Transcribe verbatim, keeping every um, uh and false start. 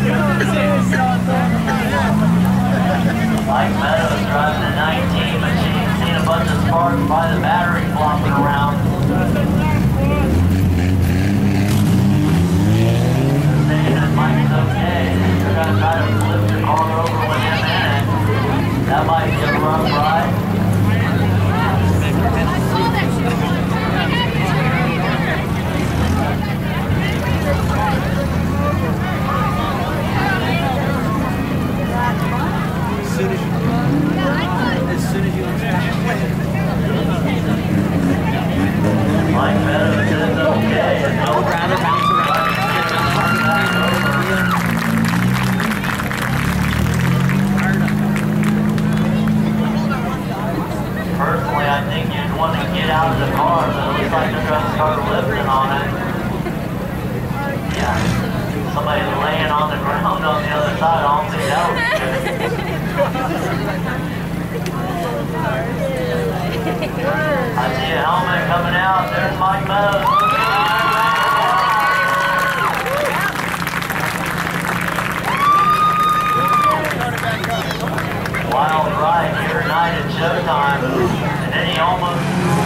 Mike Meadows driving a nineteen, but she's seen a bunch of sparks by the battery flopping around. Saying that Mike's okay. They're going to try to flip the car over with him in it. That might be a rough ride. As soon as you, as soon as you Mike Meadows is okay. I would rather bounce around. Personally, I think you'd want to get out of the car, but it looks like they're going to start lifting on it. Yeah. Somebody laying on the ground on the other side, I don't think that would be good. I see a helmet coming out. There's Mike Meadows. Wild ride here tonight at Showtime. And then he almost